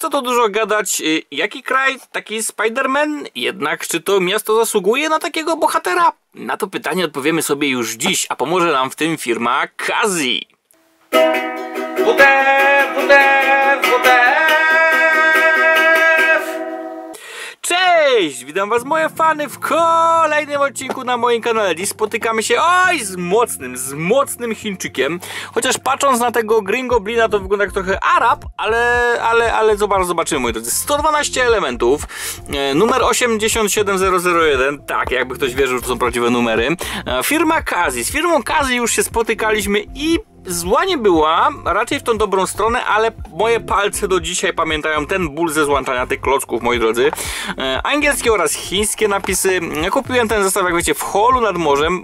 Co to dużo gadać, jaki kraj, taki Spider-Man? Jednak czy to miasto zasługuje na takiego bohatera? Na to pytanie odpowiemy sobie już dziś, a pomoże nam w tym firma Kazi. Cześć! Witam was moje fany w kolejnym odcinku na moim kanale. Dziś spotykamy się z mocnym Chińczykiem. Chociaż patrząc na tego Green Goblina to wygląda jak trochę Arab, ale zobaczymy, moi drodzy. 112 elementów, numer 87001, tak jakby ktoś wierzył, że to są prawdziwe numery. Firma Kazi. Z firmą Kazi już się spotykaliśmy i zła nie była, raczej w tą dobrą stronę, ale moje palce do dzisiaj pamiętają ten ból ze złączania tych klocków, moi drodzy. Angielskie oraz chińskie napisy. Kupiłem ten zestaw, jak wiecie, w holu nad morzem,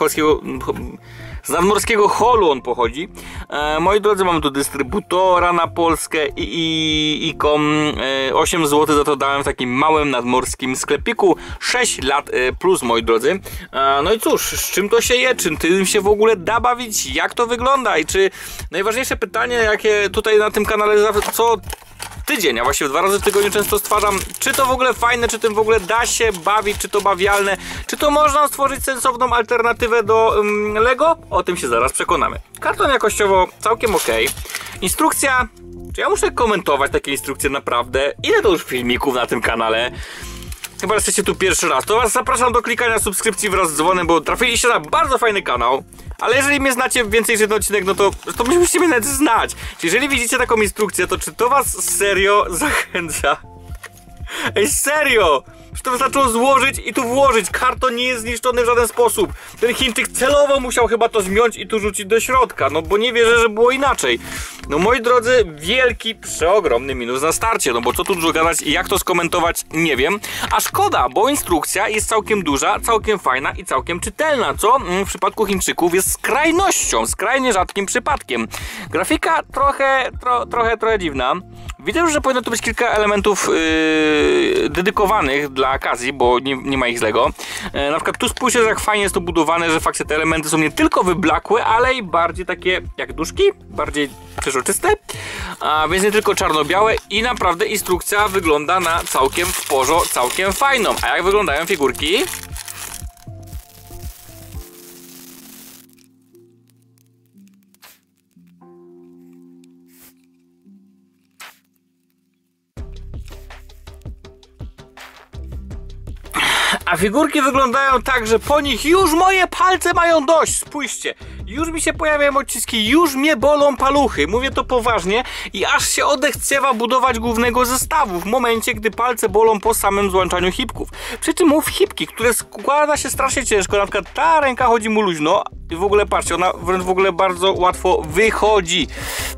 z nadmorskiego holu on pochodzi. Moi drodzy, mam tu dystrybutora na Polskę i 8 zł za to dałem w takim małym nadmorskim sklepiku. 6 lat plus, moi drodzy. No i cóż, z czym to się je? Czy tym się w ogóle da bawić? Jak to wygląda? I czy najważniejsze pytanie, jakie tutaj na tym kanale co tydzień, a właściwie 2 razy w tygodniu często stwarzam, czy to w ogóle fajne, czy tym w ogóle da się bawić, czy to bawialne, czy to można stworzyć sensowną alternatywę do Lego? O tym się zaraz przekonamy. Karton jakościowo całkiem ok. Instrukcja, czy ja muszę komentować takie instrukcje naprawdę? Ile to już filmików na tym kanale? Chyba jesteście tu pierwszy raz, to was zapraszam do klikania subskrypcji wraz z dzwonem, bo trafiliście na bardzo fajny kanał. Ale jeżeli mnie znacie więcej niż jeden odcinek, no to musicie mnie nawet znać. Jeżeli widzicie taką instrukcję, to czy to was serio zachęca? Ej, serio! Że to wystarczyło złożyć i tu włożyć. Karton nie jest zniszczony w żaden sposób. Ten Chińczyk celowo musiał chyba to zmiąć i tu rzucić do środka. No bo nie wierzę, że było inaczej. No moi drodzy, wielki, przeogromny minus na starcie. No bo co tu dużo gadać i jak to skomentować, nie wiem. A szkoda, bo instrukcja jest całkiem duża, całkiem fajna i całkiem czytelna. Co w przypadku Chińczyków jest skrajnością, skrajnie rzadkim przypadkiem. Grafika trochę dziwna. Widzę już, że powinno tu być kilka elementów dedykowanych dla Kazi, bo nie ma ich z Lego. Na przykład tu spójrzcie, jak fajnie jest to budowane, że faktycznie te elementy są nie tylko wyblakłe, ale i bardziej takie jak duszki, bardziej przeźroczyste, a więc nie tylko czarno-białe i naprawdę instrukcja wygląda na całkiem w porządku, całkiem fajną. A jak wyglądają figurki? A figurki wyglądają tak, że po nich już moje palce mają dość. Spójrzcie, już mi się pojawiają odciski, już mnie bolą paluchy. Mówię to poważnie i aż się odechciewa budować głównego zestawu w momencie, gdy palce bolą po samym złączaniu hipków. Przy czym mów hipki, które składa się strasznie ciężko. Na przykład ta ręka chodzi mu luźno i w ogóle patrzcie, ona wręcz w ogóle bardzo łatwo wychodzi.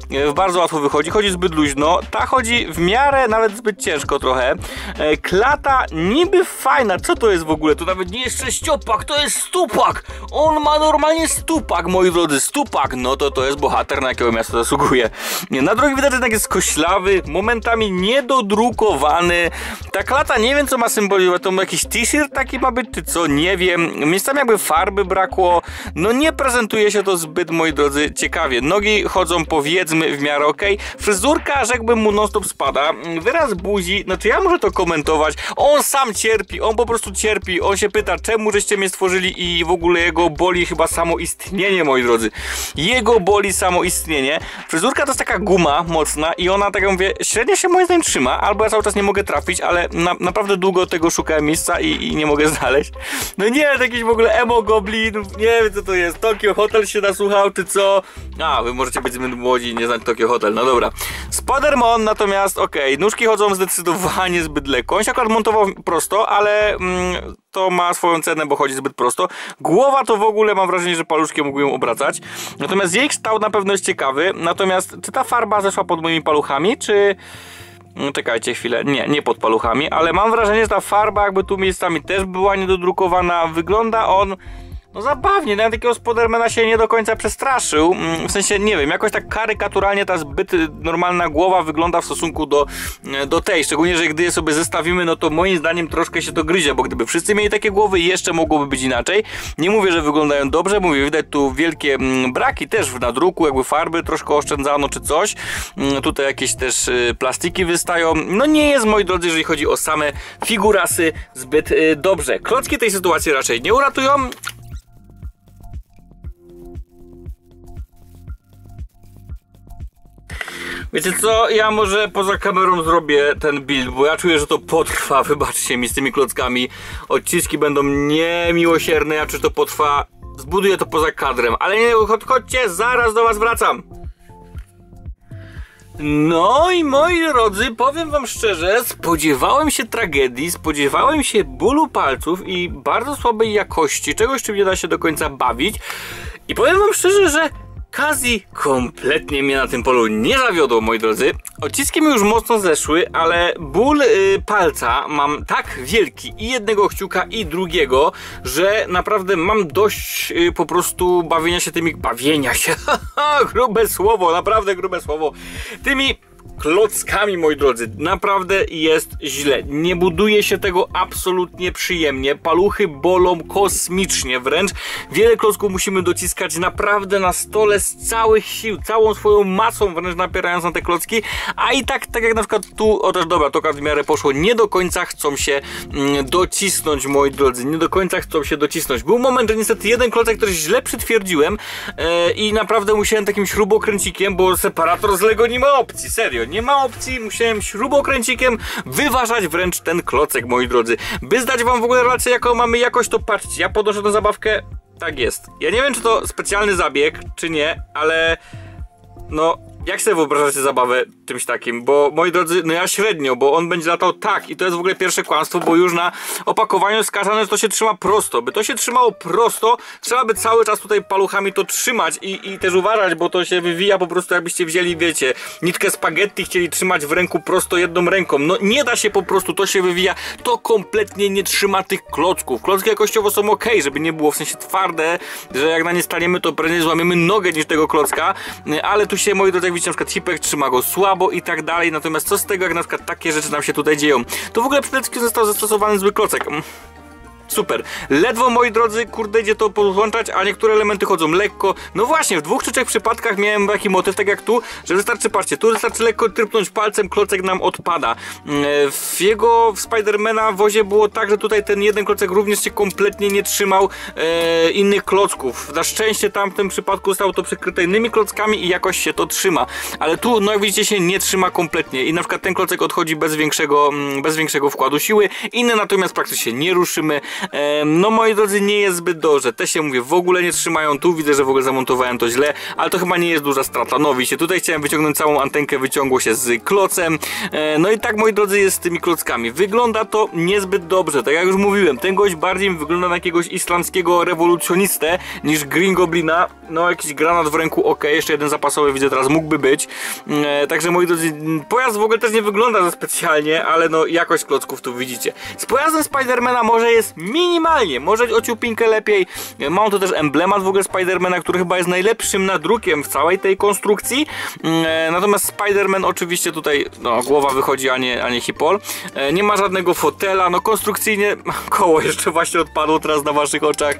Chodzi zbyt luźno. Ta chodzi w miarę nawet zbyt ciężko trochę. Klata niby fajna. Co to jest w ogóle? To nawet nie jest sześciopak, to jest stupak. On ma normalnie stupak, moi drodzy. Stupak, no to jest bohater, na jakiego miasto zasługuje. Na drugi widać jednak jest koślawy, momentami niedodrukowany. Ta klata nie wiem co ma symbolizować. To jakiś t-shirt taki ma być, czy co? Nie wiem. Miejscami jakby farby brakło. No nie prezentuje się to zbyt, moi drodzy, ciekawie. Nogi chodzą, powiedzmy, w miarę ok. Fryzurka, rzekłbym, mu non-stop spada. Wyraz buzi, no czy ja muszę to komentować? On sam cierpi, on po prostu cierpi. On się pyta, czemu żeście mnie stworzyli i w ogóle jego boli chyba samo istnienie, moi drodzy. Jego boli samo istnienie. Fryzurka to jest taka guma mocna i ona, tak jak mówię, średnio się moim zdaniem trzyma, albo ja cały czas nie mogę trafić, ale naprawdę długo tego szukałem miejsca i nie mogę znaleźć. No nie, to jakiś w ogóle emo goblin, nie wiem co to jest. Tokyo Hotel się nasłuchał, czy co? A, wy możecie być zbyt młodzi i nie znać Tokyo Hotel, no dobra. Spider-Man natomiast, okej, nóżki chodzą zdecydowanie zbyt lekko. On się akurat montował prosto, ale to ma swoją cenę, bo chodzi zbyt prosto. Głowa to w ogóle mam wrażenie, że paluszkiem mógł ją obracać. Natomiast jej kształt na pewno jest ciekawy. Natomiast czy ta farba zeszła pod moimi paluchami, czy... Czekajcie chwilę, nie pod paluchami, ale mam wrażenie, że ta farba jakby tu miejscami też była niedodrukowana. Wygląda on no zabawnie, nawet takiego Spidermana się nie do końca przestraszył, w sensie, nie wiem, jakoś tak karykaturalnie ta zbyt normalna głowa wygląda w stosunku do tej, szczególnie, że gdy je sobie zestawimy, no to moim zdaniem troszkę się to gryzie, bo gdyby wszyscy mieli takie głowy, jeszcze mogłoby być inaczej. Nie mówię, że wyglądają dobrze, mówię, widać tu wielkie braki też w nadruku, jakby farby troszkę oszczędzano czy coś, tutaj jakieś też plastiki wystają, no nie jest, moi drodzy, jeżeli chodzi o same figurasy, zbyt dobrze. Klocki tej sytuacji raczej nie uratują. Wiecie co, ja może poza kamerą zrobię ten build, bo ja czuję, że to potrwa, wybaczcie mi z tymi klockami. Odciski będą niemiłosierne, ja czuję, że to potrwa. Zbuduję to poza kadrem, ale nie odchodźcie, zaraz do was wracam. No i moi drodzy, powiem wam szczerze, spodziewałem się tragedii, spodziewałem się bólu palców i bardzo słabej jakości, czegoś, czym nie da się do końca bawić. I powiem wam szczerze, że Kazi kompletnie mnie na tym polu nie zawiodło, moi drodzy. Odciski mi już mocno zeszły, ale ból palca mam tak wielki, i jednego kciuka, i drugiego, że naprawdę mam dość po prostu bawienia się, grube słowo, naprawdę grube słowo, tymi klockami, moi drodzy, naprawdę jest źle. Nie buduje się tego absolutnie przyjemnie. Paluchy bolą kosmicznie wręcz. Wiele klocków musimy dociskać naprawdę na stole z całych sił, całą swoją masą wręcz napierając na te klocki, a i tak jak na przykład tu, o też dobra, to w miarę poszło, nie do końca chcą się docisnąć, moi drodzy, nie do końca chcą się docisnąć. Był moment, że niestety jeden klocek, który źle przytwierdziłem i naprawdę musiałem takim śrubokręcikiem, bo separator z Lego nie ma opcji, serio. Nie ma opcji, musiałem śrubokręcikiem wyważać wręcz ten klocek, moi drodzy. By zdać wam w ogóle relację, jaką mamy jakość, to patrzcie, ja podnoszę tę zabawkę, tak jest. Ja nie wiem, czy to specjalny zabieg, czy nie, ale no, jak sobie wyobrażacie zabawę czymś takim? Bo moi drodzy, no ja średnio, bo on będzie latał tak i to jest w ogóle pierwsze kłamstwo, bo już na opakowaniu skazane, że to się trzyma prosto. By to się trzymało prosto, trzeba by cały czas tutaj paluchami to trzymać i też uważać, bo to się wywija po prostu, jakbyście wzięli, wiecie, nitkę spaghetti, chcieli trzymać w ręku prosto jedną ręką. No nie da się po prostu, to się wywija, to kompletnie nie trzyma tych klocków. Klocki jakościowo są ok, żeby nie było w sensie twarde, że jak na nie staniemy, to prędzej złamiemy nogę niż tego klocka, ale tu się, moi drodzy, jak widzicie, na przykład hipek trzyma go słabo i tak dalej, natomiast co z tego, jak na przykład takie rzeczy nam się tutaj dzieją? To w ogóle przede wszystkim został zastosowany zły klocek. Super. Ledwo, moi drodzy, kurde, idzie to podłączać, a niektóre elementy chodzą lekko. No właśnie, w 2 czy 3 przypadkach miałem taki motyw, tak jak tu, że wystarczy, patrzcie, tu wystarczy lekko trypnąć palcem, klocek nam odpada. W Spidermana wozie było tak, że tutaj ten jeden klocek również się kompletnie nie trzymał innych klocków. Na szczęście tam w tym przypadku zostało to przykryte innymi klockami i jakoś się to trzyma. Ale tu, no jak widzicie, się nie trzyma kompletnie i na przykład ten klocek odchodzi bez większego wkładu siły, inne natomiast praktycznie nie ruszymy. No moi drodzy, nie jest zbyt dobrze. Te się, mówię, w ogóle nie trzymają. Tu widzę, że w ogóle zamontowałem to źle, ale to chyba nie jest duża strata. No widzicie, tutaj chciałem wyciągnąć całą antenkę, wyciągło się z klocem. No i tak, moi drodzy, jest z tymi klockami. Wygląda to niezbyt dobrze. Tak jak już mówiłem, ten gość bardziej wygląda na jakiegoś islamskiego rewolucjonistę niż Green Goblina. No jakiś granat w ręku, ok, jeszcze jeden zapasowy widzę teraz, mógłby być. Także, moi drodzy, pojazd w ogóle też nie wygląda za specjalnie, ale no jakość klocków tu widzicie. Z pojazdem Spidermana może jest minimalnie, może o ciupinkę lepiej. Mam tu też emblemat w ogóle Spidermana, który chyba jest najlepszym nadrukiem w całej tej konstrukcji. Natomiast Spiderman oczywiście tutaj, no, głowa wychodzi, a nie hipol. Nie ma żadnego fotela, no konstrukcyjnie koło jeszcze właśnie odpadło teraz na waszych oczach.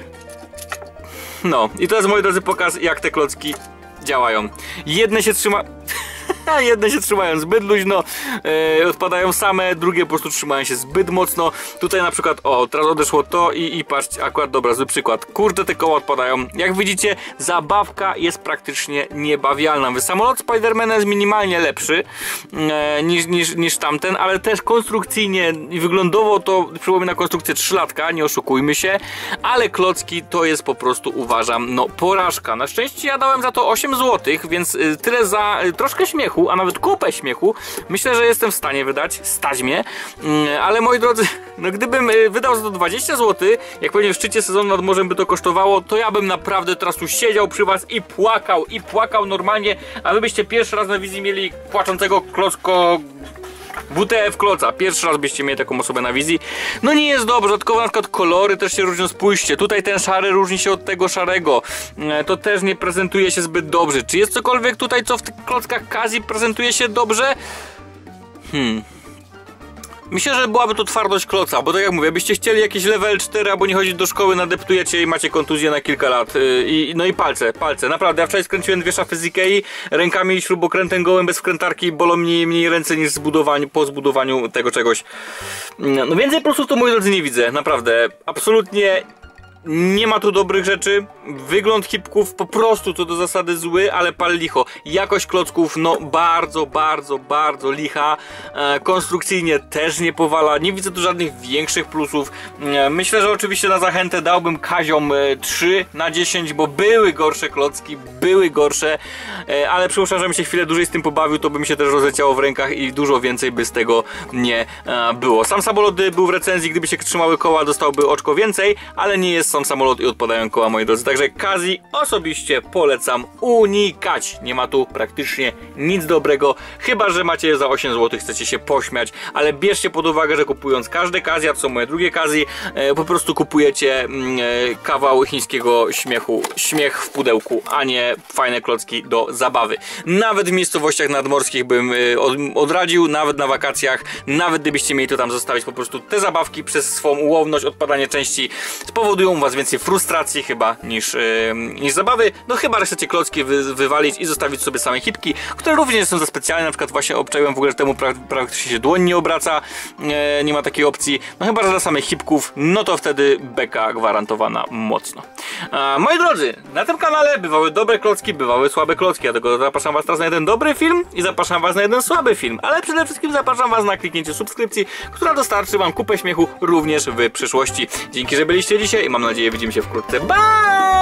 No i to jest, moi drodzy, pokaz, jak te klocki działają. Jedne się trzymają zbyt luźno, odpadają same, drugie po prostu trzymają się zbyt mocno. Tutaj na przykład, o, teraz odeszło to i patrzcie, akurat, dobra, zły przykład. Kurde, te koła odpadają. Jak widzicie, zabawka jest praktycznie niebawialna. Samolot Spidermana jest minimalnie lepszy niż tamten, ale też konstrukcyjnie i wyglądowo to przypomina konstrukcję 3-latka, nie oszukujmy się, ale klocki to jest po prostu, uważam, no porażka. Na szczęście ja dałem za to 8 zł, więc tyle za troszkę śmiechu, a nawet kupę śmiechu, myślę, że jestem w stanie wydać, stać mnie, ale moi drodzy, no gdybym wydał za to 20 zł, jak pewnie w szczycie sezonu nad morzem by to kosztowało, to ja bym naprawdę teraz tu siedział przy was i płakał normalnie, a wy byście pierwszy raz na wizji mieli płaczącego WTF kloca, pierwszy raz byście mieli taką osobę na wizji. No nie jest dobrze, dodatkowo na przykład kolory też się różnią, spójrzcie, tutaj ten szary różni się od tego szarego. To też nie prezentuje się zbyt dobrze. Czy jest cokolwiek tutaj, co w tych klockach Kazji prezentuje się dobrze? Myślę, że byłaby to twardość kloca, bo tak jak mówię, byście chcieli jakieś level 4 albo nie chodzić do szkoły, nadeptujecie i macie kontuzję na kilka lat. No i palce, naprawdę. Ja wczoraj skręciłem 2 szafy z Ikei rękami i śrubokrętem gołym bez wkrętarki, bolą mniej ręce niż po zbudowaniu tego czegoś. No więcej plusów to, moi drodzy, nie widzę, naprawdę. Absolutnie nie ma tu dobrych rzeczy. Wygląd hipków po prostu to do zasady zły, ale pal licho. Jakość klocków no bardzo licha. Konstrukcyjnie też nie powala. Nie widzę tu żadnych większych plusów. Myślę, że oczywiście na zachętę dałbym Kaziom 3 na 10, bo były gorsze klocki, były gorsze, ale przypuszczam, że bym się chwilę dłużej z tym pobawił, to by mi się też rozleciało w rękach i dużo więcej by z tego nie było. Sam samolot był w recenzji, gdyby się trzymały koła, dostałby oczko więcej, ale nie jest sam samolot i odpadają koła, moi drodzy. Także Kazji osobiście polecam unikać. Nie ma tu praktycznie nic dobrego, chyba że macie za 8 zł, chcecie się pośmiać, ale bierzcie pod uwagę, że kupując każde Kazji, a to są moje drugie Kazji, po prostu kupujecie kawał chińskiego śmiechu, śmiech w pudełku, a nie fajne klocki do zabawy. Nawet w miejscowościach nadmorskich bym odradził, nawet na wakacjach, nawet gdybyście mieli to tam zostawić, po prostu te zabawki przez swą ułowność, odpadanie części spowodują u was więcej frustracji chyba niż zabawy. No chyba, że chcecie klocki wywalić i zostawić sobie same hipki, które również są za specjalne. Na przykład właśnie obczaiłem w ogóle, że temu praktycznie się dłoń nie obraca, nie ma takiej opcji. No chyba, że dla samych hipków, no to wtedy beka gwarantowana mocno. Moi drodzy, na tym kanale bywały dobre klocki, bywały słabe klocki, dlatego zapraszam was teraz na jeden dobry film i zapraszam was na jeden słaby film, ale przede wszystkim zapraszam was na kliknięcie subskrypcji, która dostarczy wam kupę śmiechu również w przyszłości. Dzięki, że byliście dzisiaj i mam nadzieję, widzimy się wkrótce. Bye!